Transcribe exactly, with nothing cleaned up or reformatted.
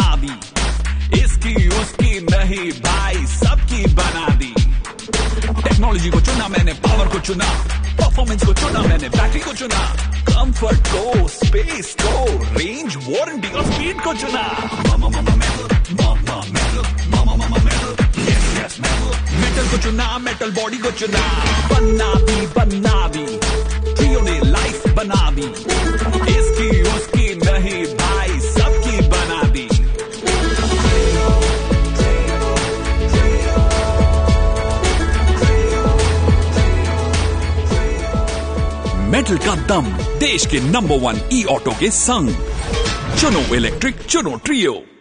बना दी, इसकी उसकी नहीं भाई सबकी बना दी। टेक्नोलॉजी को चुना मैंने, पावर को चुना, परफॉर्मेंस को चुना मैंने, बैटरी को चुना, कंफर्ट को, स्पेस को, रेंज, वारंटी और स्पीड को चुना। मामा मामा मेटल, मामा मेटल, मामा मामा metal, yes yes metal. Metal को चुना, मेटल बॉडी को चुना, बना भी बना भी, ट्रियो ने लाइफ बना दी, इसकी उसकी नहीं भाई सबकी बना दी। मेटल का दम, देश के नंबर वन ई ऑटो के संग। चुनो इलेक्ट्रिक, चुनो ट्रियो।